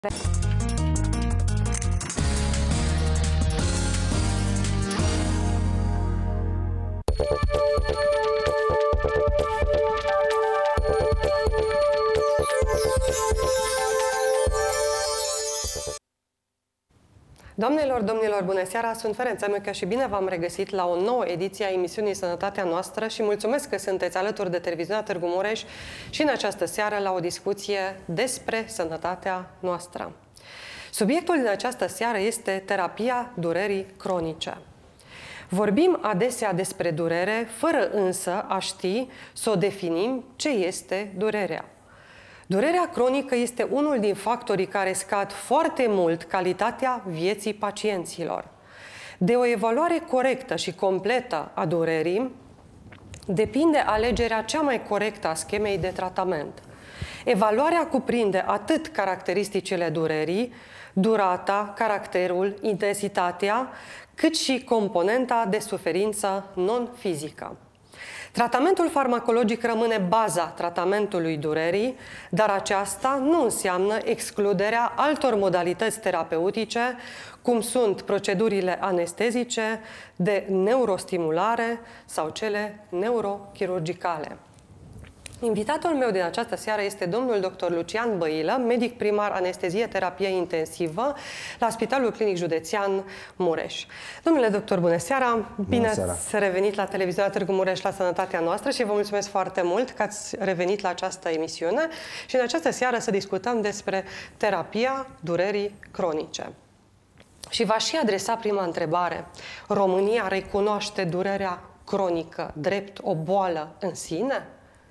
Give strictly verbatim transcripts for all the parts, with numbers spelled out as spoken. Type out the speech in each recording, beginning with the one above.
Doamnelor, domnilor, bună seara! Sunt Ferența Mecă și bine v-am regăsit la o nouă ediție a emisiunii Sănătatea Noastră și mulțumesc că sunteți alături de televiziunea Târgu Mureș și în această seară la o discuție despre sănătatea noastră. Subiectul din această seară este terapia durerii cronice. Vorbim adesea despre durere, fără însă a ști să o definim ce este durerea. Durerea cronică este unul din factorii care scad foarte mult calitatea vieții pacienților. De o evaluare corectă și completă a durerii depinde alegerea cea mai corectă a schemei de tratament. Evaluarea cuprinde atât caracteristicile durerii, durata, caracterul, intensitatea, cât și componenta de suferință non-fizică. Tratamentul farmacologic rămâne baza tratamentului durerii, dar aceasta nu înseamnă excluderea altor modalități terapeutice, cum sunt procedurile anestezice, de neurostimulare sau cele neurochirurgicale. Invitatul meu din această seară este domnul doctor Lucian Băilă, medic primar anestezie terapie intensivă la Spitalul Clinic Județean Mureș. Domnule doctor, bună seara! Bine ați revenit la televiziunea Târgu Mureș la Sănătatea Noastră și vă mulțumesc foarte mult că ați revenit la această emisiune și în această seară să discutăm despre terapia durerii cronice. Și v-aș și adresa prima întrebare. România recunoaște durerea cronică drept o boală în sine?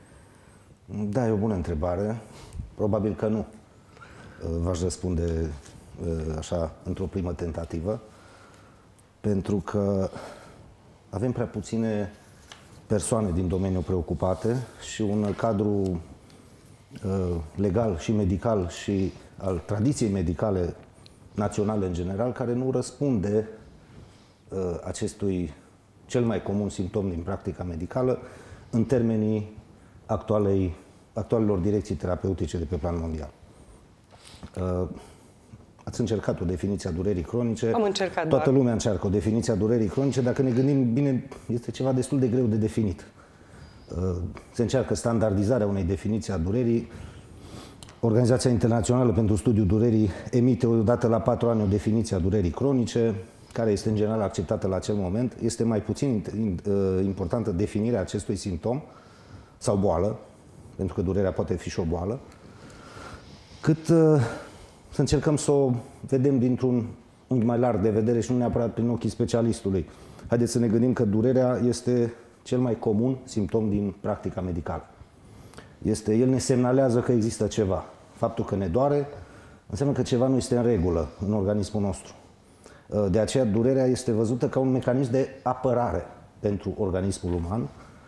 Da, e o bună întrebare. Probabil că nu. V-aș răspunde așa într-o primă tentativă. Pentru că avem prea puține persoane din domeniul preocupate și un cadru legal și medical și al tradiției medicale naționale în general care nu răspunde acestui cel mai comun simptom din practica medicală în termenii actualei, actualelor direcții terapeutice de pe plan mondial. Uh, ați încercat o definiție a durerii cronice. Am încercat Toată doar. lumea încearcă o definiție a durerii cronice. Dacă ne gândim bine, este ceva destul de greu de definit. Uh, se încearcă standardizarea unei definiții a durerii. Organizația Internațională pentru Studiul Durerii emite odată la patru ani o definiție a durerii cronice, care este în general acceptată la acel moment. Este mai puțin importantă definirea acestui simptom sau boală, pentru că durerea poate fi și o boală, cât uh, să încercăm să o vedem dintr-un unghi mai larg de vedere și nu neapărat prin ochii specialistului. Haideți să ne gândim că durerea este cel mai comun simptom din practica medicală. Este, el ne semnalează că există ceva. Faptul că ne doare înseamnă că ceva nu este în regulă în organismul nostru. Uh, de aceea durerea este văzută ca un mecanism de apărare pentru organismul uman.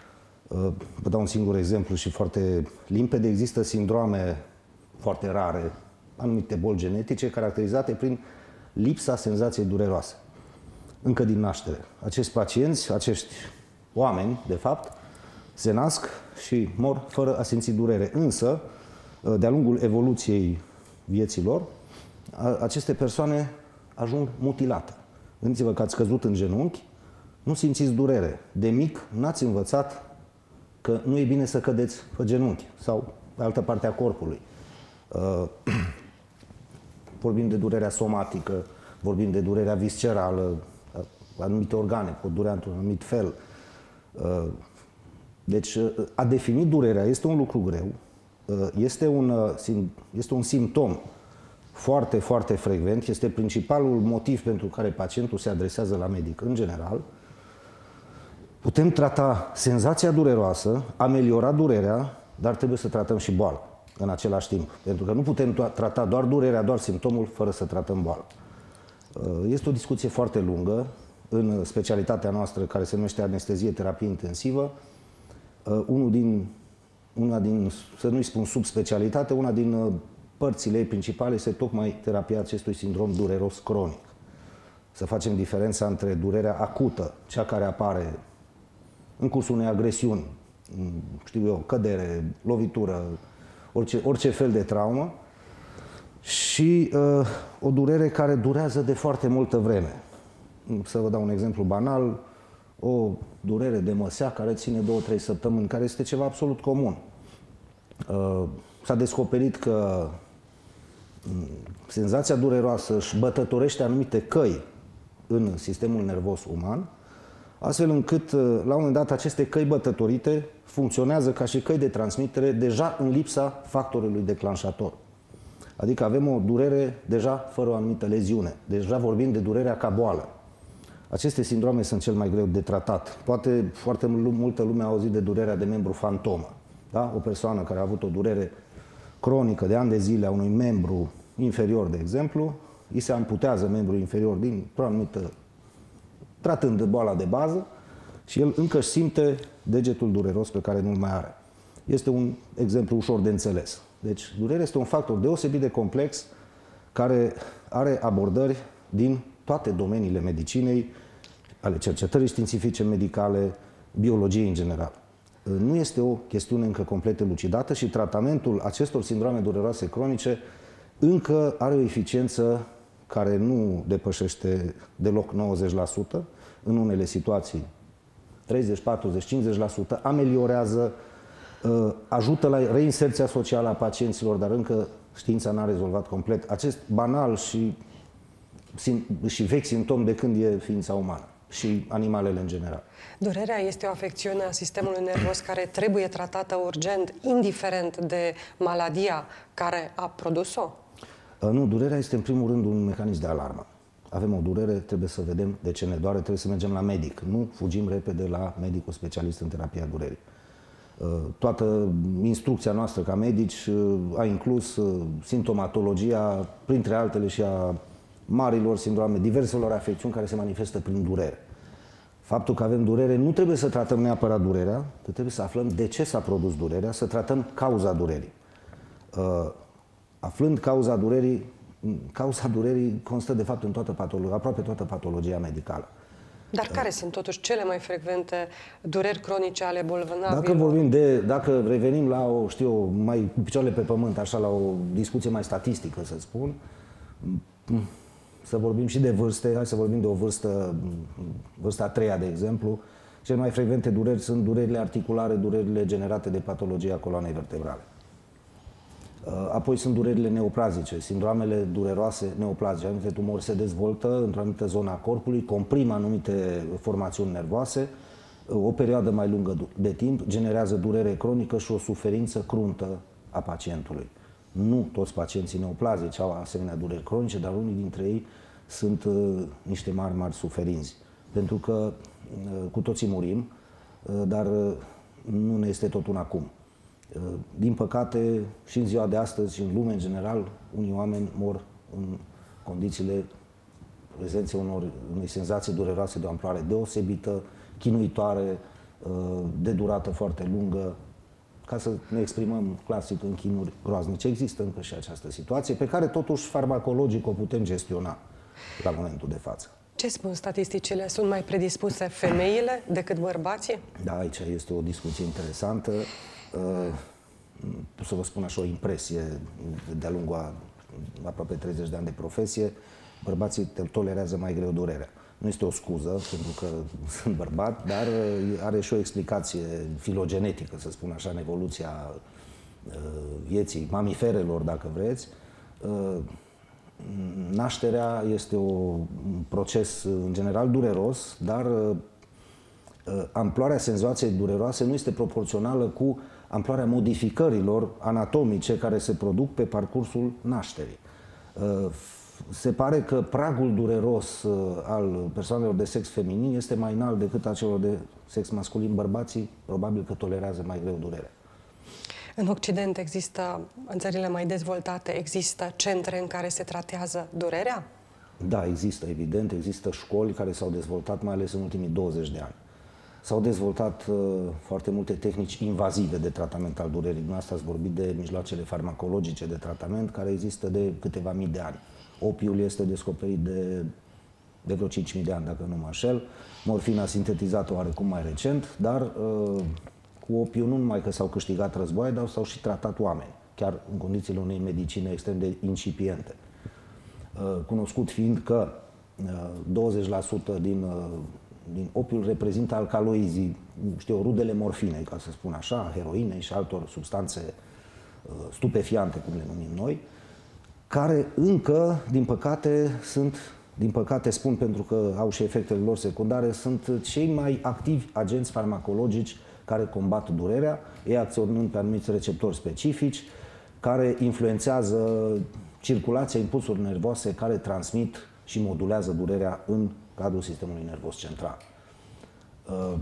Vă dau un singur exemplu și foarte limpede. Există sindroame foarte rare, anumite boli genetice, caracterizate prin lipsa senzației dureroase. Încă din naștere. Acești pacienți, acești oameni, de fapt, se nasc și mor fără a simți durere. Însă, de-a lungul evoluției vieților, aceste persoane ajung mutilate. Gândiți-vă că ați căzut în genunchi, nu simțiți durere. De mic n-ați învățat că nu e bine să cădeți pe genunchi sau pe altă parte a corpului. Uh, vorbim de durerea somatică, vorbim de durerea viscerală, anumite organe pot durea într-un anumit fel. Uh, deci, a defini durerea este un lucru greu, uh, este, un, este un simptom foarte, foarte frecvent, este principalul motiv pentru care pacientul se adresează la medic în general. Putem trata senzația dureroasă, ameliora durerea, dar trebuie să tratăm și boala în același timp. Pentru că nu putem trata doar durerea, doar simptomul, fără să tratăm boala. Este o discuție foarte lungă în specialitatea noastră care se numește anestezie terapie intensivă. Unul din, una din, să nu-i spun subspecialitate, una din părțile ei principale este tocmai terapia acestui sindrom dureros cronic. Să facem diferența între durerea acută, cea care apare în cursul unei agresiuni, știu eu, cădere, lovitură, orice, orice fel de traumă, și uh, o durere care durează de foarte multă vreme. Să vă dau un exemplu banal, o durere de măsea care ține două trei săptămâni, care este ceva absolut comun. Uh, S-a descoperit că senzația dureroasă își bătătorește anumite căi în sistemul nervos uman, astfel încât, la un moment dat, aceste căi bătătorite funcționează ca și căi de transmitere deja în lipsa factorului declanșator. Adică avem o durere deja fără o anumită leziune. Deja vorbim de durerea ca boală. Aceste sindrome sunt cel mai greu de tratat. Poate foarte multă lume a auzit de durerea de membru fantomă. Da? O persoană care a avut o durere cronică de ani de zile a unui membru inferior, de exemplu, îi se amputează membrul inferior dintr-o anumită, tratând de boala de bază, și el încă își simte degetul dureros pe care nu-l mai are. Este un exemplu ușor de înțeles. Deci, durerea este un factor deosebit de complex care are abordări din toate domeniile medicinei, ale cercetării științifice medicale, biologiei în general. Nu este o chestiune încă complet elucidată și tratamentul acestor sindrome dureroase cronice încă are o eficiență care nu depășește deloc nouăzeci la sută, în unele situații treizeci, patruzeci, cincizeci la sută, ameliorează, ajută la reinserția socială a pacienților, dar încă știința n-a rezolvat complet acest banal și, și vechi simptom de când e ființa umană și animalele în general. Durerea este o afecțiune a sistemului nervos care trebuie tratată urgent, indiferent de maladia care a produs-o? Nu, durerea este în primul rând un mecanism de alarmă. Avem o durere, trebuie să vedem de ce ne doare, trebuie să mergem la medic. Nu fugim repede la medicul specialist în terapia durerii. Toată instrucția noastră ca medici a inclus simptomatologia, printre altele și a marilor sindrome, diverselor afecțiuni care se manifestă prin durere. Faptul că avem durere, nu trebuie să tratăm neapărat durerea, că trebuie să aflăm de ce s-a produs durerea, să tratăm cauza durerii. Aflând cauza durerii, cauza durerii constă de fapt în toată patologia, aproape toată patologia medicală. Dar care uh, sunt totuși cele mai frecvente dureri cronice ale bolnavilor? Dacă vorbim de, dacă revenim la o, știu, mai cu picioarele pe pământ, așa la o discuție mai statistică, să spun, să vorbim și de vârste, hai să vorbim de o vârstă, vârsta a treia, de exemplu. Cele mai frecvente dureri sunt durerile articulare, durerile generate de patologia coloanei vertebrale. Apoi sunt durerile neoplazice, sindromele dureroase neoplazice. Anumite tumori se dezvoltă într-o anumită zonă a corpului, comprimă anumite formațiuni nervoase, o perioadă mai lungă de timp generează durere cronică și o suferință cruntă a pacientului. Nu toți pacienții neoplazici au asemenea dureri cronice, dar unii dintre ei sunt uh, niște mari, mari suferinți. Pentru că uh, cu toții murim, uh, dar uh, nu ne este tot un acum. Din păcate, și în ziua de astăzi și în lume în general, unii oameni mor în condițiile prezenței unor, unei senzații dureroase de o amploare deosebită, chinuitoare, de durată foarte lungă, ca să ne exprimăm clasic în chinuri groaznice. Există încă și această situație, pe care totuși farmacologic o putem gestiona la momentul de față. Ce spun statisticile? Sunt mai predispuse femeile decât bărbații? Da, aici este o discuție interesantă. Pot să vă spun așa o impresie de-a lungul a aproape treizeci de ani de profesie, bărbații tolerează mai greu durerea. Nu este o scuză, pentru că sunt bărbat, dar are și o explicație filogenetică, să spun așa, în evoluția vieții mamiferelor, dacă vreți. Nașterea este un proces, în general, dureros, dar amploarea senzației dureroase nu este proporțională cu amploarea modificărilor anatomice care se produc pe parcursul nașterii. Se pare că pragul dureros al persoanelor de sex feminin este mai înalt decât a celor de sex masculin. Bărbații probabil că tolerează mai greu durerea. În Occident există, în țările mai dezvoltate, există centre în care se tratează durerea? Da, există, evident. Există școli care s-au dezvoltat, mai ales în ultimii douăzeci de ani. S-au dezvoltat uh, foarte multe tehnici invazive de tratament al durerii. Dumneavoastră ați vorbit de mijloacele farmacologice de tratament care există de câteva mii de ani. Opiul este descoperit de, de vreo cinci mii de ani, dacă nu mă înșel. Morfina sintetizată oarecum mai recent, dar uh, cu opiul nu numai că s-au câștigat războaie, dar s-au și tratat oameni. chiar în condițiile unei medicine extrem de incipiente. Cunoscut fiind că douăzeci la sută din, din opiul reprezintă alcaloizii, știu, rudele morfinei, ca să spun așa, heroinei și altor substanțe stupefiante, cum le numim noi, care încă, din păcate, sunt, din păcate spun pentru că au și efectele lor secundare, sunt cei mai activi agenți farmacologici care combat durerea, ei acționând pe anumiți receptori specifici, care influențează circulația impulsurilor nervoase care transmit și modulează durerea în cadrul sistemului nervos central. Uh,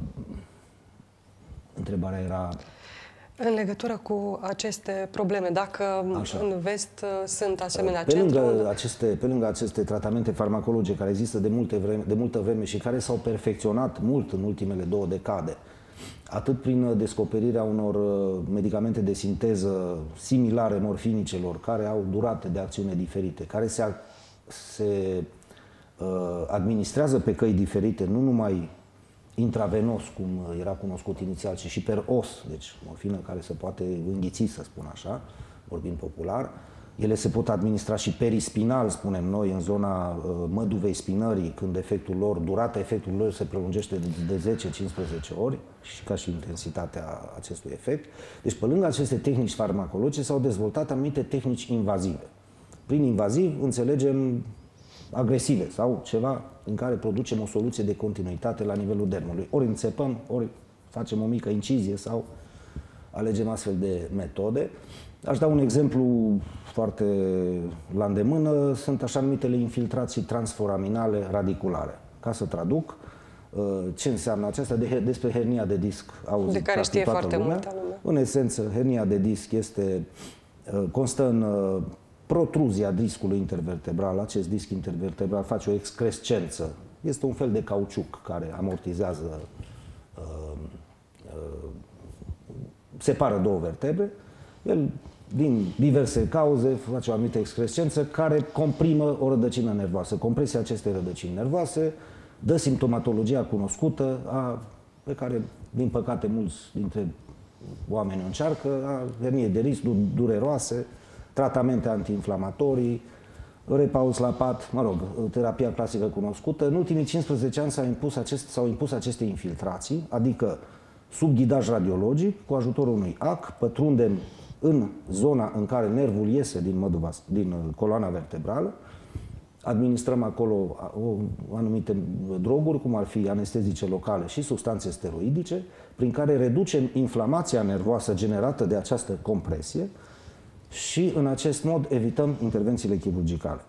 întrebarea era... În legătură cu aceste probleme, dacă Așa. în vest sunt asemenea pe lângă, centru... aceste, pe lângă aceste tratamente farmacologice care există de, multe vreme, de multă vreme și care s-au perfecționat mult în ultimele două decade, atât prin descoperirea unor medicamente de sinteză similare morfinicelor, care au durate de acțiune diferite, care se, se uh, administrează pe căi diferite, nu numai intravenos, cum era cunoscut inițial, ci și per os, deci morfină care se poate înghiți, să spun așa, vorbind popular. Ele se pot administra și perispinal, spunem noi, în zona uh, măduvei spinării, când efectul lor, durata efectului lor se prelungește de, de zece cincisprezece ori, și ca și intensitatea acestui efect. Deci, pe lângă aceste tehnici farmacologice, s-au dezvoltat anumite tehnici invazive. Prin invaziv înțelegem agresive sau ceva în care producem o soluție de continuitate la nivelul dermului. Ori înțepăm, ori facem o mică incizie sau alegem astfel de metode. Aș da un exemplu foarte la îndemână, sunt așa numitele infiltrații transforaminale radiculare. Ca să traduc, ce înseamnă aceasta de, despre hernia de disc. Auzi, de care știe foarte multă lume. În esență, hernia de disc este, constă în protruzia discului intervertebral. Acest disc intervertebral face o excrescență. Este un fel de cauciuc care amortizează, uh, uh, separă două vertebre. El, din diverse cauze, face o anumită excrescență care comprimă o rădăcină nervoasă. Compresia acestei rădăcini nervoase dă simptomatologia cunoscută, a, pe care, din păcate, mulți dintre oameni o încearcă, a hernie de disc dureroase, tratamente antiinflamatorii, repaus la pat, mă rog, terapia clasică cunoscută. În ultimii cincisprezece ani s-au impus, acest, s-au impus aceste infiltrații, adică sub ghidaj radiologic, cu ajutorul unui A C, pătrundem în zona în care nervul iese din, măduva, din coloana vertebrală, administrăm acolo o, anumite droguri, cum ar fi anestezice locale și substanțe steroidice, prin care reducem inflamația nervoasă generată de această compresie și, în acest mod, evităm intervențiile chirurgicale.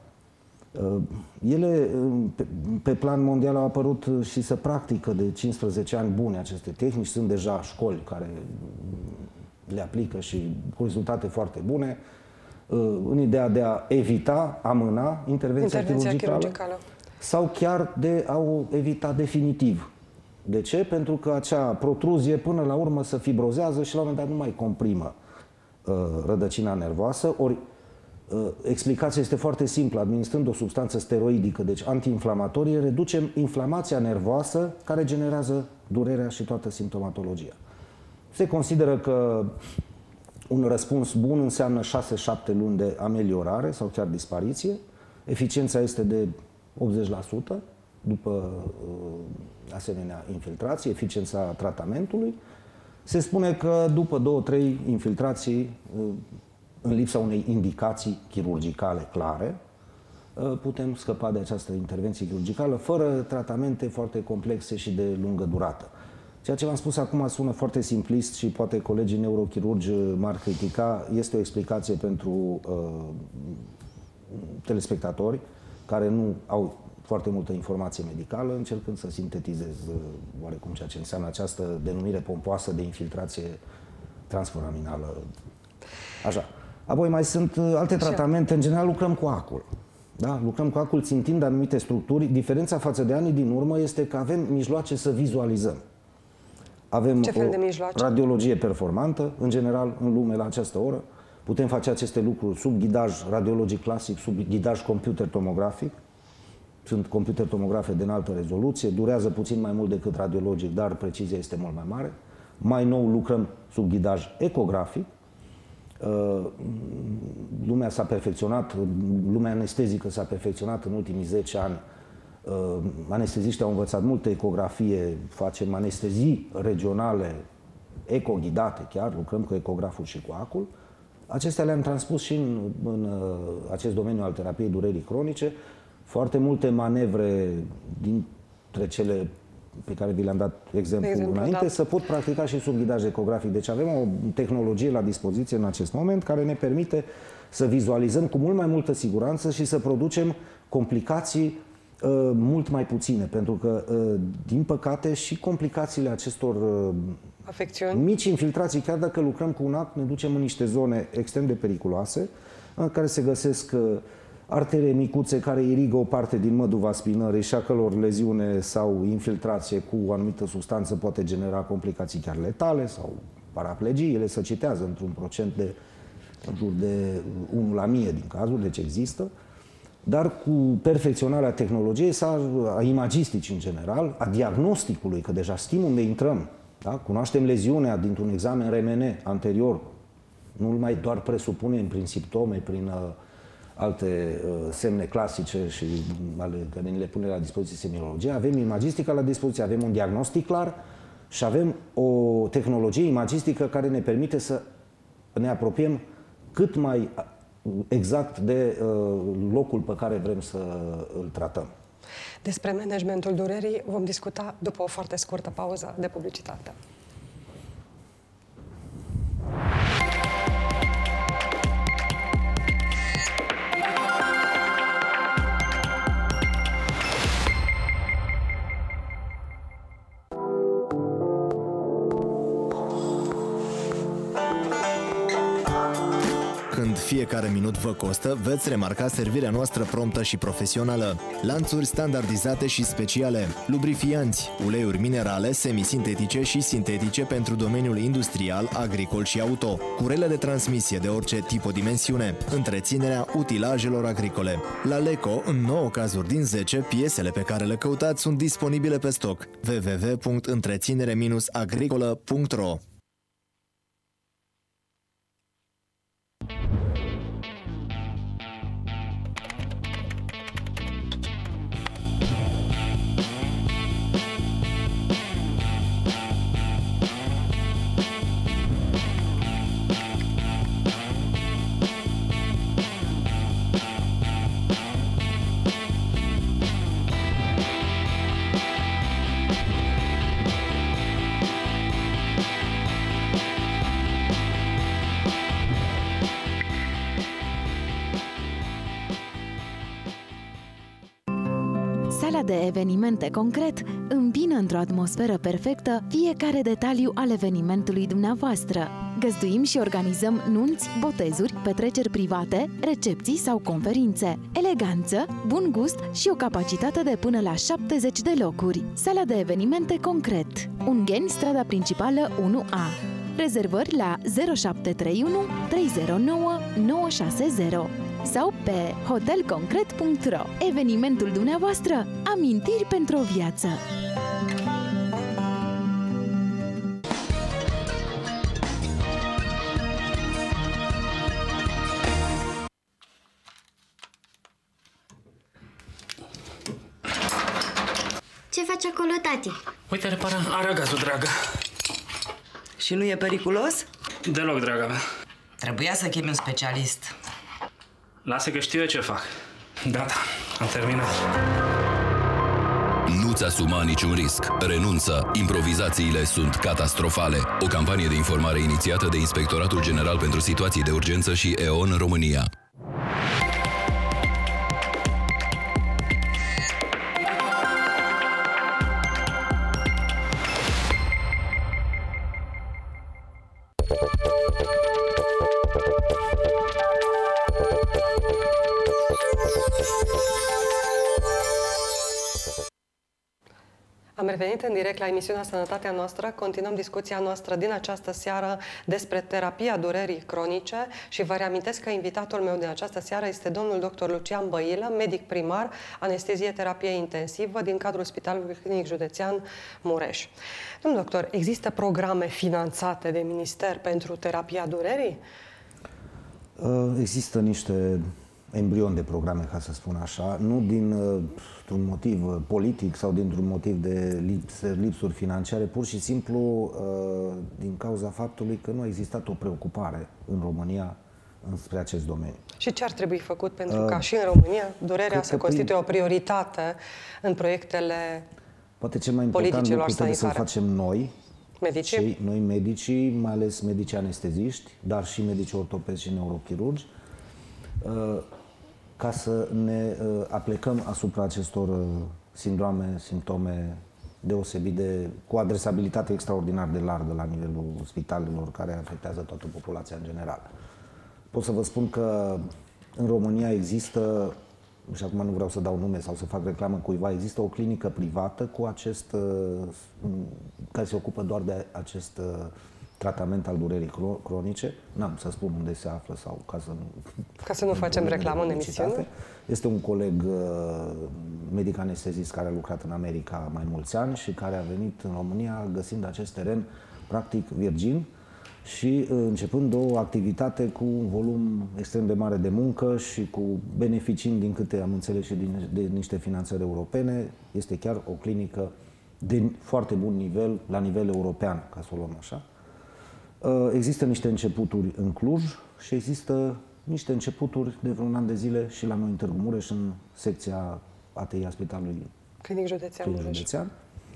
Ele, pe plan mondial, au apărut și se practică de cincisprezece ani bune aceste tehnici. Sunt deja școli care le aplică și cu rezultate foarte bune, în ideea de a evita, amâna intervenția, intervenția chirurgicală, chirurgicală sau chiar de a o evita definitiv. De ce? Pentru că acea protruzie, până la urmă, se fibrozează și la un moment dat nu mai comprimă uh, rădăcina nervoasă. Ori uh, explicația este foarte simplă. Administrând o substanță steroidică, deci antiinflamatorie, reducem inflamația nervoasă care generează durerea și toată simptomatologia. Se consideră că un răspuns bun înseamnă șase șapte luni de ameliorare sau chiar dispariție. Eficiența este de optzeci la sută după uh, asemenea infiltrații, eficiența tratamentului. Se spune că după două trei infiltrații, uh, în lipsa unei indicații chirurgicale clare, uh, putem scăpa de această intervenție chirurgicală fără tratamente foarte complexe și de lungă durată. Ceea ce v-am spus acum sună foarte simplist și poate colegii neurochirurgi m-ar critica. Este o explicație pentru uh, telespectatori care nu au foarte multă informație medicală, încercând să sintetizez uh, oarecum ceea ce înseamnă această denumire pompoasă de infiltrație transforaminală. Așa. Apoi mai sunt uh, alte tratamente. În general lucrăm cu acul. Da? Lucrăm cu acul țintind anumite structuri. Diferența față de anii din urmă este că avem mijloace să vizualizăm. Avem Ce fel de mijloace? O radiologie performantă, în general, în lume, la această oră. Putem face aceste lucruri sub ghidaj radiologic clasic, sub ghidaj computer tomografic. Sunt computer tomografe de înaltă rezoluție, durează puțin mai mult decât radiologic, dar precizia este mult mai mare. Mai nou lucrăm sub ghidaj ecografic. Lumea s-a perfecționat, lumea anestezică s-a perfecționat în ultimii zece ani. Anesteziștii au învățat multă ecografie, facem anestezii regionale, ecoghidate chiar, lucrăm cu ecograful și cu acul. Acestea le-am transpus și în, în acest domeniu al terapiei durerii cronice. Foarte multe manevre dintre cele pe care vi le-am dat exemplu, exemplu înainte, da. Se pot practica și sub ghidaj ecografic. Deci avem o tehnologie la dispoziție în acest moment care ne permite să vizualizăm cu mult mai multă siguranță și să producem complicații uh, mult mai puține. Pentru că, uh, din păcate, și complicațiile acestor uh, afecțiuni, mici infiltrații, chiar dacă lucrăm cu un act, ne ducem în niște zone extrem de periculoase, în care se găsesc uh, artere micuțe care irigă o parte din măduva spinării și a căror leziune sau infiltrație cu o anumită substanță poate genera complicații chiar letale sau paraplegii. Ele se citează într-un procent de, în jur de unu la mie din cazuri, deci există. Dar cu perfecționarea tehnologiei, a imagisticii în general, a diagnosticului, că deja știm unde intrăm, da? Cunoaștem leziunea dintr-un examen R M N anterior, nu-l mai doar presupunem prin simptome, prin uh, alte uh, semne clasice și ale care ne le pune la dispoziție semiologia. Avem imagistica la dispoziție, avem un diagnostic clar și avem o tehnologie imagistică care ne permite să ne apropiem cât mai exact de uh, locul pe care vrem să îl tratăm. Despre managementul durerii vom discuta după o foarte scurtă pauză de publicitate. Când fiecare minut vă costă, veți remarca servirea noastră promptă și profesională. Lanțuri standardizate și speciale, lubrifianți, uleiuri minerale, semisintetice și sintetice pentru domeniul industrial, agricol și auto, curele de transmisie de orice tipodimensiune, întreținerea utilajelor agricole. La Leco, în nouă cazuri din zece, piesele pe care le căutați sunt disponibile pe stoc. w w w punct întreținere agricolă punct ro. Sala de evenimente Concret îmbină într-o atmosferă perfectă fiecare detaliu al evenimentului dumneavoastră. Găzduim și organizăm nunți, botezuri, petreceri private, recepții sau conferințe. Eleganță, bun gust și o capacitate de până la șaptezeci de locuri. Sala de evenimente Concret. Ungheni, strada principală unu A. Rezervări la zero șapte trei unu trei zero nouă nouă șase zero sau pe hotel concret punct ro. Evenimentul dumneavoastră, amintiri pentru o viață. Ce faci acolo, tati? Uite, repara aragazul, dragă. Și nu e periculos? Deloc, draga mea. Trebuia să chemi un specialist. Lasă că știu eu ce fac. Gata, am terminat. Nu-ți asuma niciun risc. Renunță. Improvizațiile sunt catastrofale. O campanie de informare inițiată de Inspectoratul General pentru Situații de Urgență și E O N România. Am revenit în direct la emisiunea Sănătatea Noastră. Continuăm discuția noastră din această seară despre terapia durerii cronice și vă reamintesc că invitatul meu din această seară este domnul doctor Lucian Băilă, medic primar, anestezie terapie intensivă din cadrul Spitalului Clinic Județean Mureș. Domnul doctor, există programe finanțate de minister pentru terapia durerii? Există niște embrioni de programe, ca să spun așa, nu dintr-un motiv politic sau dintr-un motiv de lipsuri financiare, pur și simplu din cauza faptului că nu a existat o preocupare în România înspre acest domeniu. Și ce ar trebui făcut pentru ca și în România durerea să constituie o prioritate în proiectele Poate cel mai important lucru trebuie să-l facem noi, medicii? Cei, noi medicii, mai ales medicii anesteziști, dar și medicii ortopezi și neurochirurgi, ca să ne aplecăm asupra acestor sindrome, simptome deosebit de, cu adresabilitate extraordinar de largă la nivelul spitalelor, care afectează toată populația în general. Pot să vă spun că în România există, și acum nu vreau să dau nume sau să fac reclamă cuiva, există o clinică privată cu acest, care se ocupă doar de acest tratament al durerii cronice. N-am să spun unde se află sau ca să nu... Ca să nu facem reclamă în emisiune. Este un coleg medic anestezist care a lucrat în America mai mulți ani și care a venit în România găsind acest teren practic virgin și începând o activitate cu un volum extrem de mare de muncă și cu beneficiind, din câte am înțeles, și din, de niște finanțări europene. Este chiar o clinică de foarte bun nivel, la nivel european, ca să o luăm așa. Există niște începuturi în Cluj și există niște începuturi de vreun an de zile și la noi în Târgu Mureș, în secția A T I a Spitalului Clinic Județean. Clinic Județean.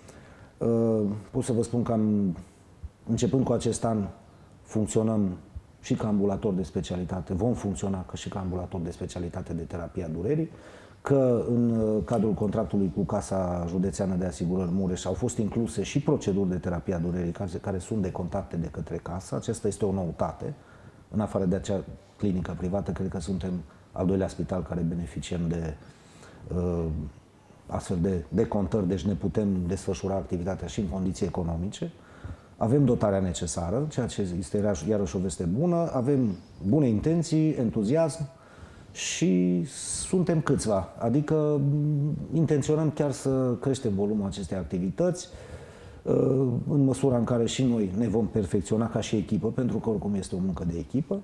Pot să vă spun că am, începând cu acest an, funcționăm și ca ambulator de specialitate, vom funcționa ca și ca ambulator de specialitate de terapie a durerii, că în cadrul contractului cu Casa Județeană de Asigurări Mureș au fost incluse și proceduri de terapie a durerii care, care sunt decontate de către Casa. Aceasta este o noutate. În afară de acea clinică privată, cred că suntem al doilea spital care beneficiem de uh, astfel de decontări, deci ne putem desfășura activitatea și în condiții economice. Avem dotarea necesară, ceea ce este iarăși o veste bună, avem bune intenții, entuziasm și suntem câțiva. Adică intenționăm chiar să creștem volumul acestei activități în măsura în care și noi ne vom perfecționa ca și echipă, pentru că oricum este o muncă de echipă,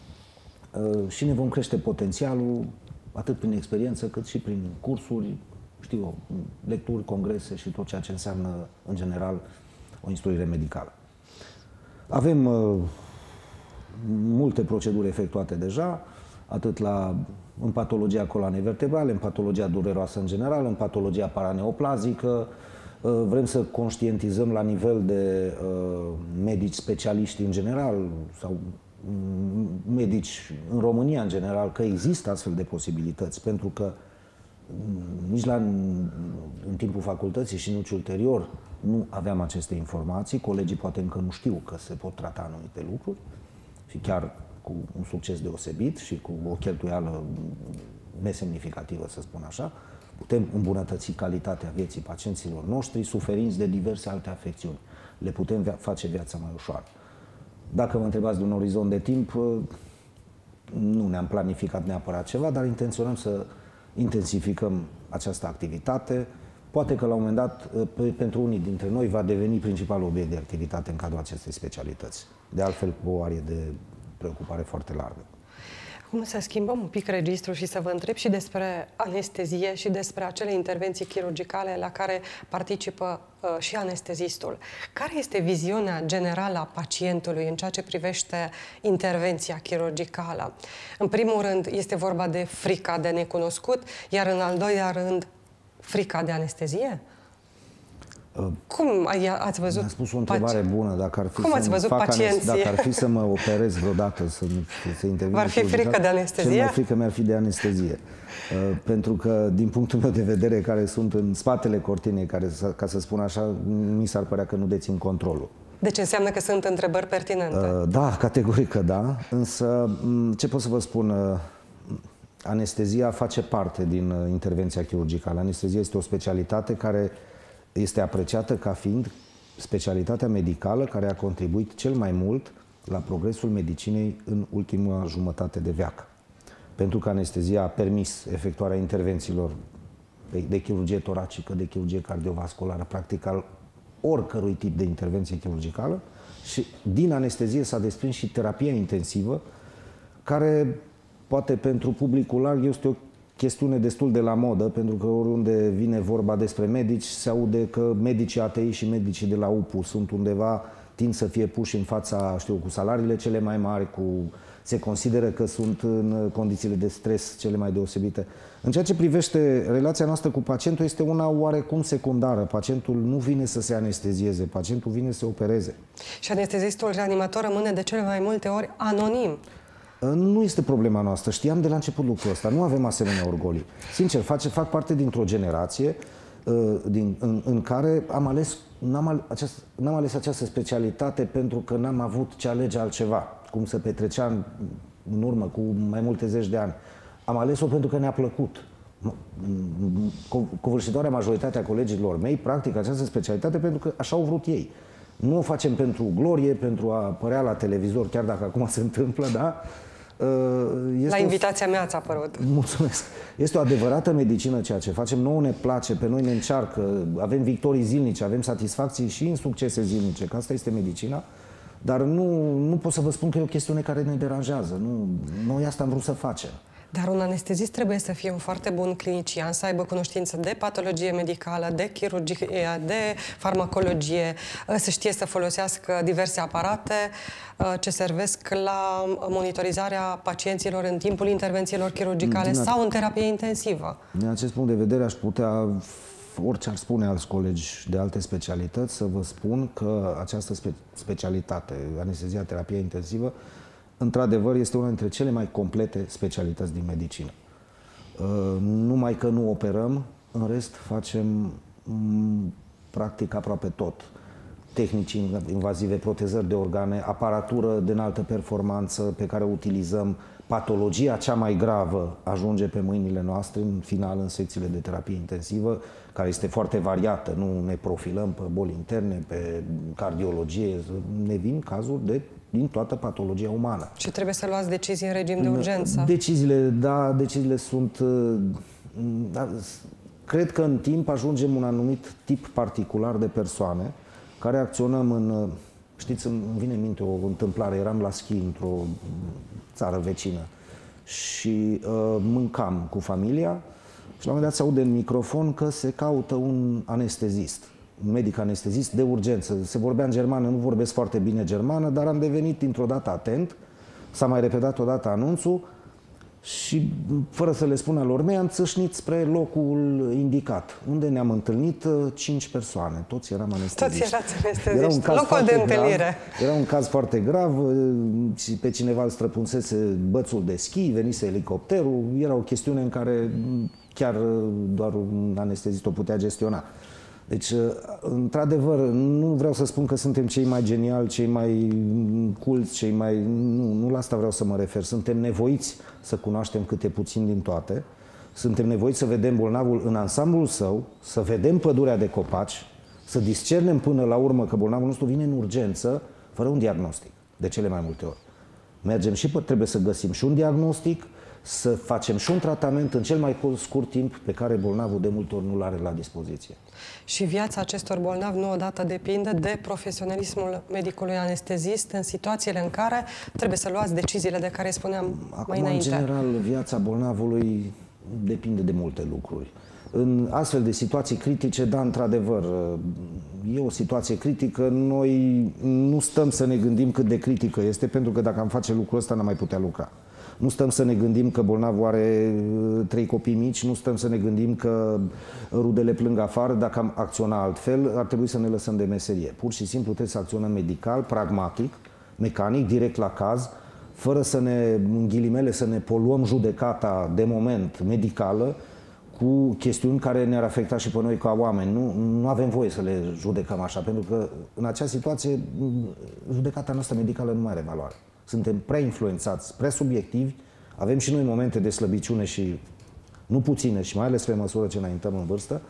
și ne vom crește potențialul atât prin experiență cât și prin cursuri, știu eu, lecturi, congrese și tot ceea ce înseamnă în general o instruire medicală. Avem uh, multe proceduri efectuate deja, atât la, în patologia coloanei vertebrale, în patologia dureroasă în general, în patologia paraneoplazică. Uh, vrem să conștientizăm la nivel de uh, medici specialiști în general sau um, medici în România în general că există astfel de posibilități, pentru că nici la, în timpul facultății și nici ulterior nu aveam aceste informații. Colegii poate încă nu știu că se pot trata anumite lucruri și chiar cu un succes deosebit și cu o cheltuială nesemnificativă, să spun așa, putem îmbunătăți calitatea vieții pacienților noștri suferinți de diverse alte afecțiuni. Le putem face viața mai ușoară. Dacă mă întrebați de un orizont de timp, nu ne-am planificat neapărat ceva, dar intenționăm să intensificăm această activitate. Poate că la un moment dat, pentru unii dintre noi, va deveni principalul obiect de activitate în cadrul acestei specialități. De altfel, cu o arie de preocupare foarte largă. Acum să schimbăm un pic registrul și să vă întreb și despre anestezie și despre acele intervenții chirurgicale la care participă uh, și anestezistul. Care este viziunea generală a pacientului în ceea ce privește intervenția chirurgicală? În primul rând, este vorba de frica de necunoscut, iar în al doilea rând, frica de anestezie? Cum ați văzut? Mi-a spus o întrebare bună. Dacă ar fi Cum ați văzut pacienții? Dacă ar fi să mă operez vreodată, să, să intervin... V-ar fi frică de anestezie? Cel mai frică mi-ar fi de anestezie. Uh, pentru că, din punctul meu de vedere, care sunt în spatele cortinei, care, ca să spun așa, mi s-ar părea că nu dețin controlul. Deci înseamnă că sunt întrebări pertinente? Uh, da, categoric că da. Însă, ce pot să vă spun... Uh, anestezia face parte din uh, intervenția chirurgicală. Anestezia este o specialitate care este apreciată ca fiind specialitatea medicală care a contribuit cel mai mult la progresul medicinei în ultima jumătate de veac. Pentru că anestezia a permis efectuarea intervențiilor de, de chirurgie toracică, de chirurgie cardiovasculară, practic al oricărui tip de intervenție chirurgicală, și din anestezie s-a desprins și terapia intensivă, care poate pentru publicul larg este o chestiune destul de la modă, pentru că oriunde vine vorba despre medici, se aude că medicii A T I și medicii de la U P U sunt undeva, tind să fie puși în fața, știu, cu salariile cele mai mari, cu... se consideră că sunt în condițiile de stres cele mai deosebite. În ceea ce privește relația noastră cu pacientul, este una oarecum secundară. Pacientul nu vine să se anestezieze, pacientul vine să opereze. Și anestezistul reanimator rămâne de cele mai multe ori anonim. Nu este problema noastră. Știam de la început lucrul ăsta. Nu avem asemenea orgolii. Sincer, face, fac parte dintr-o generație uh, din, în, în care am ales, n-am, al, aceast, n-am ales această specialitate pentru că n-am avut ce alege altceva, cum se petrecea în, în urmă cu mai multe zeci de ani. Am ales-o pentru că ne-a plăcut. Covârșitoarea majoritatea colegilor mei practică această specialitate pentru că așa au vrut ei. Nu o facem pentru glorie, pentru a apărea la televizor, chiar dacă acum se întâmplă, da? Este la invitația mea ați apărut. Mulțumesc. Este o adevărată medicină ceea ce facem. Nouă ne place, pe noi ne încearcă, avem victorii zilnice, avem satisfacții și în succese zilnice, că asta este medicina. Dar nu, nu pot să vă spun că e o chestiune care ne deranjează. Nu, noi asta am vrut să facem. Dar un anestezist trebuie să fie un foarte bun clinician, să aibă cunoștință de patologie medicală, de chirurgie, de farmacologie, să știe să folosească diverse aparate ce servesc la monitorizarea pacienților în timpul intervențiilor chirurgicale sau în terapie intensivă. Din acest punct de vedere aș putea, orice ar spune alți colegi de alte specialități, să vă spun că această spe specialitate, anestezia, terapie intensivă, într-adevăr, este una dintre cele mai complete specialități din medicină. Numai că nu operăm, în rest facem practic aproape tot. Tehnici invazive, protezări de organe, aparatură de înaltă performanță pe care o utilizăm. Patologia cea mai gravă ajunge pe mâinile noastre, în final, în secțiile de terapie intensivă, care este foarte variată. Nu ne profilăm pe boli interne, pe cardiologie, ne vin cazuri de din toată patologia umană. Și trebuie să luați decizii în regim de urgență. Deciziile, da, deciziile sunt... Da, cred că în timp ajungem un anumit tip particular de persoane care acționăm în... Știți, îmi vine în minte o întâmplare. Eram la schi într-o țară vecină și uh, mâncam cu familia și la un moment dat se aude în microfon că se caută un anestezist. Un medic anestezist de urgență. Se vorbea în germană, nu vorbesc foarte bine germană, dar am devenit dintr-o dată atent. S-a mai repetat odată anunțul și, fără să le spun alor mei, am țâșnit spre locul indicat, unde ne-am întâlnit cinci persoane. Toți eram anesteziști. Toți erați anesteziști. Locul de întâlnire. Grav, era un caz foarte grav și pe cineva îl străpunsese bățul de schi, venise elicopterul. Era o chestiune în care chiar doar un anestezist o putea gestiona. Deci, într-adevăr, nu vreau să spun că suntem cei mai geniali, cei mai culți, cei mai... Nu, nu la asta vreau să mă refer. Suntem nevoiți să cunoaștem câte puțin din toate. Suntem nevoiți să vedem bolnavul în ansamblul său, să vedem pădurea de copaci, să discernem până la urmă că bolnavul nostru vine în urgență, fără un diagnostic, de cele mai multe ori. Mergem și trebuie să găsim și un diagnostic, să facem și un tratament în cel mai scurt timp pe care bolnavul de multe ori nu-l are la dispoziție. Și viața acestor bolnavi nu odată depinde de profesionalismul medicului anestezist în situațiile în care trebuie să luați deciziile de care spuneam Acum, mai înainte. În general, viața bolnavului depinde de multe lucruri. În astfel de situații critice, da, într-adevăr, e o situație critică, noi nu stăm să ne gândim cât de critică este, pentru că dacă am face lucrul ăsta, n-am mai putea lucra. Nu stăm să ne gândim că bolnavul are trei copii mici, nu stăm să ne gândim că rudele plâng afară. Dacă am acționa altfel, ar trebui să ne lăsăm de meserie. Pur și simplu trebuie să acționăm medical, pragmatic, mecanic, direct la caz, fără să ne, în ghilimele, să ne poluăm judecata de moment medicală cu chestiuni care ne-ar afecta și pe noi ca oameni. Nu, nu avem voie să le judecăm așa, pentru că în acea situație judecata noastră medicală nu mai are valoare. Suntem prea influențați, prea subiectivi, avem și noi momente de slăbiciune și nu puține, și mai ales pe măsură ce înaintăm în vârstă.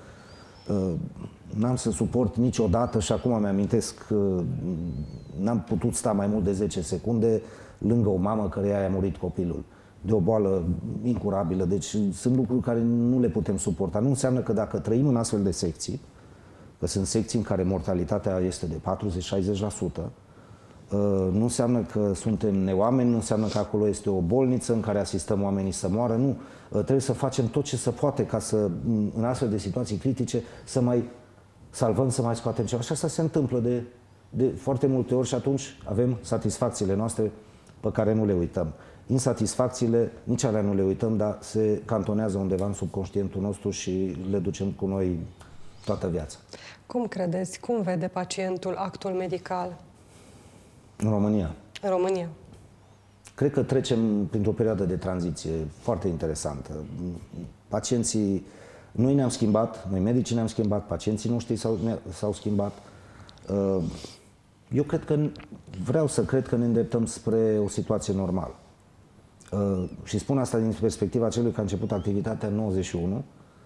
N-am să suport niciodată, și acum mi-amintesc că n-am putut sta mai mult de zece secunde lângă o mamă căreia i-a murit copilul de o boală incurabilă. Deci sunt lucruri care nu le putem suporta. Nu înseamnă că dacă trăim în astfel de secții, că sunt secții în care mortalitatea este de patruzeci la șaizeci la sută, nu înseamnă că suntem neoameni, nu înseamnă că acolo este o bolniță în care asistăm oamenii să moară, nu. Trebuie să facem tot ce se poate ca să, în astfel de situații critice, să mai salvăm, să mai scoatem ceva. Și asta se întâmplă de, de foarte multe ori și atunci avem satisfacțiile noastre pe care nu le uităm. Insatisfacțiile, nici alea nu le uităm, dar se cantonează undeva în subconștientul nostru și le ducem cu noi toată viața. Cum credeți, cum vede pacientul actul medical? În România? În România. Cred că trecem printr-o perioadă de tranziție foarte interesantă. Pacienții, noi ne-am schimbat, noi medicii ne-am schimbat, pacienții noștri s-au schimbat. Eu cred că, vreau să cred că ne îndreptăm spre o situație normală. Și spun asta din perspectiva celui care a început activitatea în nouăzeci și unu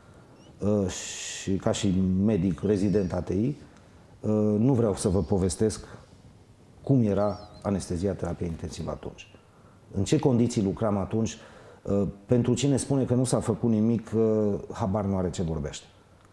și ca și medic rezident A T I, nu vreau să vă povestesc cum era anestezia, terapia intensivă atunci. În ce condiții lucram atunci? Pentru cine spune că nu s-a făcut nimic, habar nu are ce vorbește.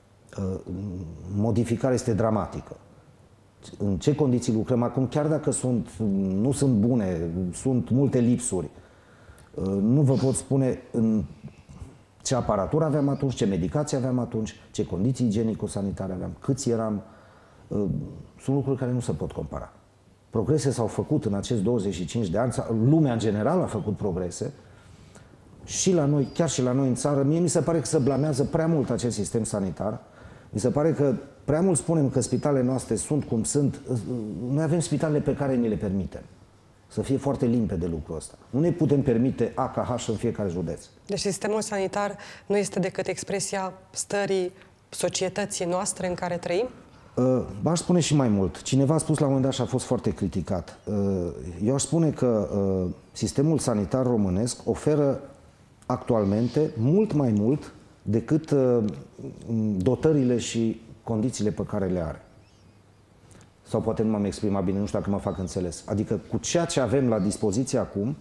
Modificarea este dramatică. În ce condiții lucrăm acum, chiar dacă sunt, nu sunt bune, sunt multe lipsuri, nu vă pot spune în ce aparatură aveam atunci, ce medicație aveam atunci, ce condiții igienico-sanitare aveam, câți eram. Sunt lucruri care nu se pot compara. Progrese s-au făcut în acești douăzeci și cinci de ani, lumea în general a făcut progrese și la noi, chiar și la noi în țară. Mie mi se pare că se blamează prea mult acest sistem sanitar. Mi se pare că prea mult spunem că spitalele noastre sunt cum sunt. Noi avem spitalele pe care ni le permitem. Să fie foarte limpede lucrul ăsta. Nu ne putem permite A K H în fiecare județ. Deci sistemul sanitar nu este decât expresia stării societății noastre în care trăim? V-aș spune și mai mult. Cineva a spus la un moment dat și a fost foarte criticat. Eu aș spune că sistemul sanitar românesc oferă actualmente mult mai mult decât dotările și condițiile pe care le are. Sau poate nu m-am exprimat bine, nu știu dacă mă fac înțeles. Adică cu ceea ce avem la dispoziție acum,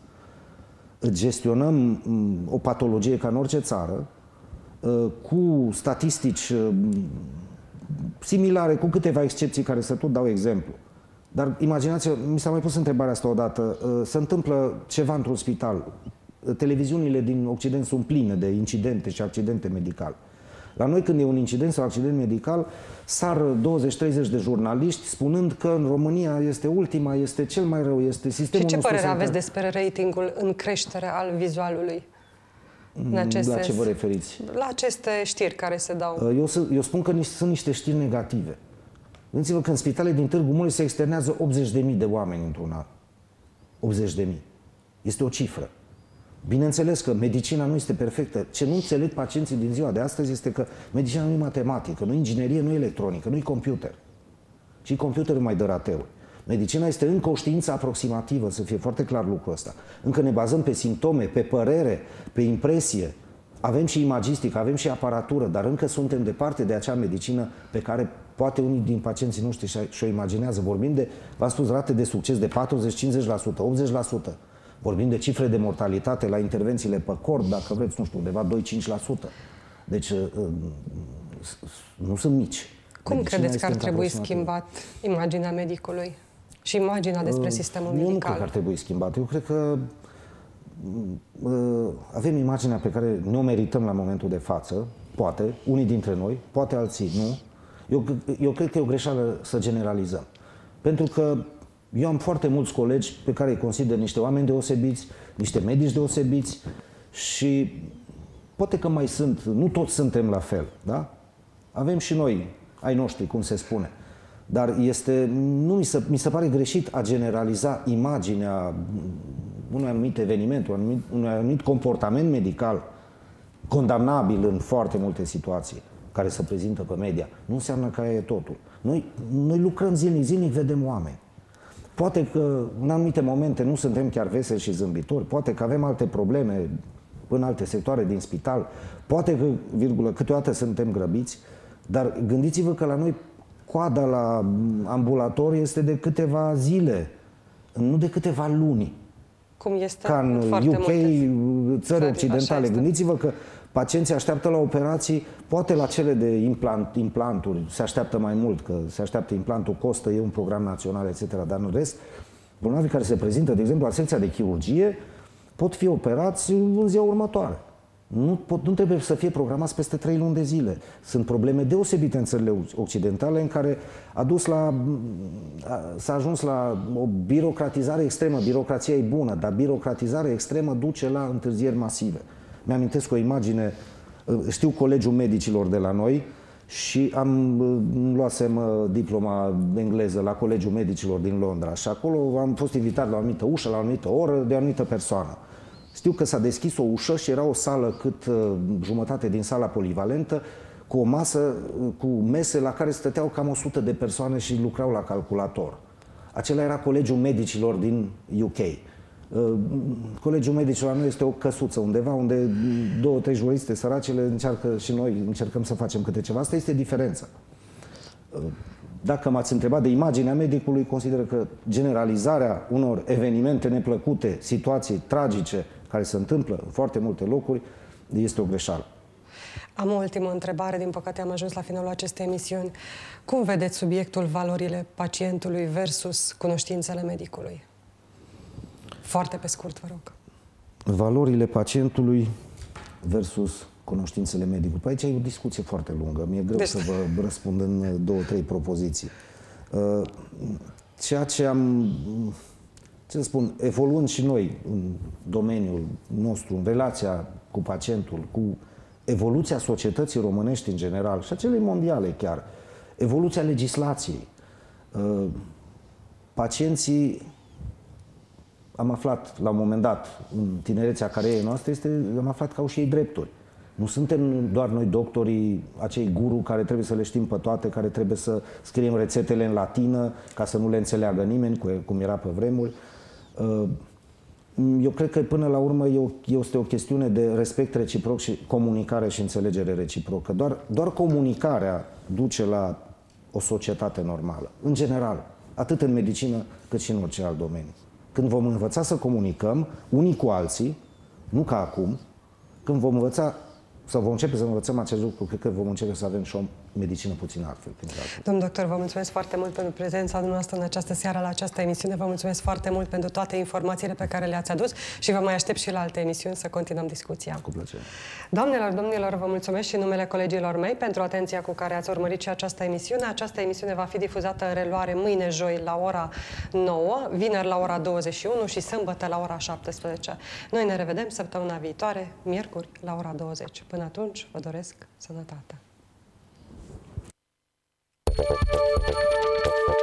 gestionăm o patologie ca în orice țară, cu statistici similare, cu câteva excepții care să tot dau exemplu. Dar imaginați-vă, mi s-a mai pus întrebarea asta odată, se întâmplă ceva într-un spital. Televiziunile din Occident sunt pline de incidente și accidente medicale. La noi, când e un incident sau accident medical, sar douăzeci treizeci de jurnaliști spunând că în România este ultima, este cel mai rău, este sistemul. Și ce părere sanitar. aveți despre ratingul în creștere al vizualului? În acest La sens? ce vă referiți? La aceste știri care se dau. Eu, eu spun că sunt niște știri negative. Gândiți-vă că în spitale din Târgu Mureș se externează optzeci de mii de oameni într-un an. optzeci de mii. Este o cifră. Bineînțeles că medicina nu este perfectă. Ce nu înțeleg pacienții din ziua de astăzi este că medicina nu e matematică, nu e inginerie, nu e electronică, nu e computer. Și computerul mai dă rateuri. Medicina este încă o știință aproximativă, să fie foarte clar lucrul ăsta. Încă ne bazăm pe simptome, pe părere, pe impresie. Avem și imagistică, avem și aparatură, dar încă suntem departe de acea medicină pe care poate unii din pacienții noștri și-o imaginează. Vorbim de, v-am spus, rate de succes de patruzeci cincizeci la sută, optzeci la sută. Vorbim de cifre de mortalitate la intervențiile pe cord, dacă vreți, nu știu, undeva doi cinci la sută. Deci nu sunt mici. Cum Medicina credeți că ar trebui schimbat imaginea medicului și imaginea despre sistemul medical? Eu nu cred că ar trebui schimbat. Eu cred că avem imaginea pe care ne-o merităm la momentul de față, poate, unii dintre noi, poate alții nu. Eu, eu cred că e o greșeală să generalizăm. Pentru că eu am foarte mulți colegi pe care îi consider niște oameni deosebiți, niște medici deosebiți și poate că mai sunt, nu toți suntem la fel, da? Avem și noi, ai noștri, cum se spune. Dar este, nu mi se, mi se pare greșit a generaliza imaginea unui anumit eveniment, unui anumit, unui anumit comportament medical condamnabil în foarte multe situații care se prezintă pe media. Nu înseamnă că aia e totul. Noi, noi lucrăm zilnic, zilnic vedem oameni. Poate că în anumite momente nu suntem chiar veseli și zâmbitori, poate că avem alte probleme în alte sectoare din spital, poate că, virgulă, câteodată suntem grăbiți, dar gândiți-vă că la noi coada la ambulator este de câteva zile, nu de câteva luni. Cum este ca în U K, țări occidentale. Gândiți-vă că pacienții așteaptă la operații, poate la cele de implant, implanturi se așteaptă mai mult, că se așteaptă implantul, costă, e un program național, et cetera. Dar în rest, Bolnavii care se prezintă, de exemplu, la secția de chirurgie, pot fi operați în ziua următoare. Nu, pot, nu trebuie să fie programați peste trei luni de zile. Sunt probleme deosebite în țările occidentale în care a dus la, s-a ajuns la o birocratizare extremă. Birocrația e bună, dar birocratizarea extremă duce la întârzieri masive. Mi-amintesc o imagine, știu Colegiul Medicilor de la noi și am luasem diploma engleză la Colegiul Medicilor din Londra și acolo am fost invitat la o anumită ușă, la o anumită oră, de o anumită persoană. Știu că s-a deschis o ușă și era o sală cât uh, jumătate din sala polivalentă, cu o masă, cu mese la care stăteau cam o sută de persoane și lucrau la calculator. Acela era Colegiul Medicilor din U K. Uh, Colegiul Medicilor nu este o căsuță undeva unde două, trei juriste săracele încearcă și noi încercăm să facem câte ceva. Asta este diferența. Uh, Dacă m-ați întrebat de imaginea medicului, consider că generalizarea unor evenimente neplăcute, situații tragice care se întâmplă în foarte multe locuri, este o greșeală. Am o ultimă întrebare, din păcate am ajuns la finalul acestei emisiuni. Cum vedeți subiectul valorile pacientului versus cunoștințele medicului? Foarte pe scurt, vă rog. Valorile pacientului versus cunoștințele medicului. Păi aici e o discuție foarte lungă. Mi-e greu deci... să vă răspund în două, trei propoziții. Ceea ce am, ce să spun, evoluând și noi în domeniul nostru, în relația cu pacientul, cu evoluția societății românești în general și a celei mondiale chiar, evoluția legislației. Pacienții, am aflat la un moment dat, în tinerețea carierei noastre, este, am aflat că au și ei drepturi. Nu suntem doar noi doctorii, acei guru care trebuie să le știm pe toate, care trebuie să scriem rețetele în latină ca să nu le înțeleagă nimeni, cum era pe vremuri. Eu cred că până la urmă este o chestiune de respect reciproc și comunicare și înțelegere reciprocă. Doar, doar comunicarea duce la o societate normală, în general, atât în medicină cât și în orice alt domeniu. Când vom învăța să comunicăm unii cu alții, nu ca acum, când vom învăța sau vom începe să învățăm acest lucru, cred că vom începe să avem și o medicină puțin altfel. Domnul doctor, vă mulțumesc foarte mult pentru prezența dumneavoastră în această seară la această emisiune. Vă mulțumesc foarte mult pentru toate informațiile pe care le-ați adus și vă mai aștept și la alte emisiuni să continuăm discuția. Cu plăcere. Doamnelor, domnilor, vă mulțumesc și în numele colegilor mei pentru atenția cu care ați urmărit și această emisiune. Această emisiune va fi difuzată în reluare mâine, joi, la ora nouă, vineri la ora douăzeci și unu și sâmbătă la ora șaptesprezece. Noi ne revedem săptămâna viitoare, miercuri, la ora douăzeci. Până atunci, vă doresc sănătate. Thank you.